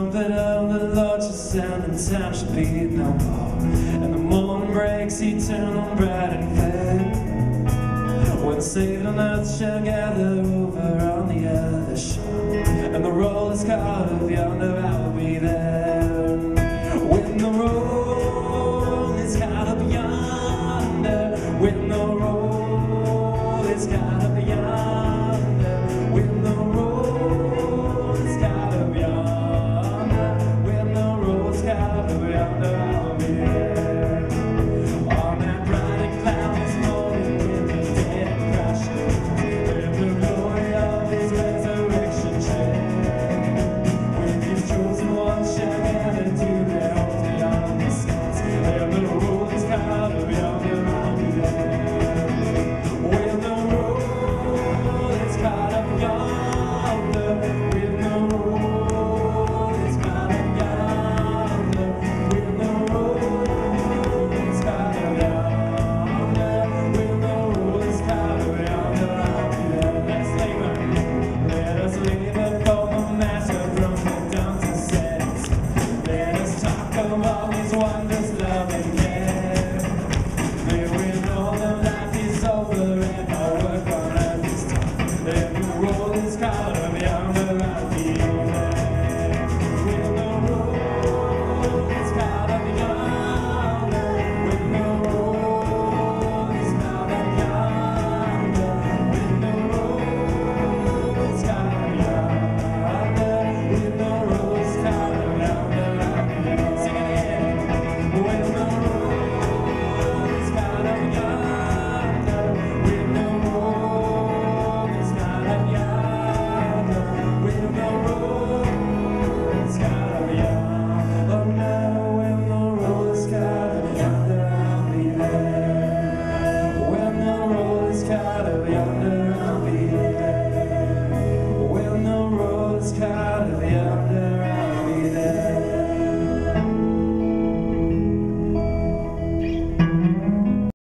trumpet of the Lord shall sound, and time shall be no more. And the morning breaks eternal, bright and fair, when the saved on earth shall gather over on the other shore, and the roll is called of yonder hour.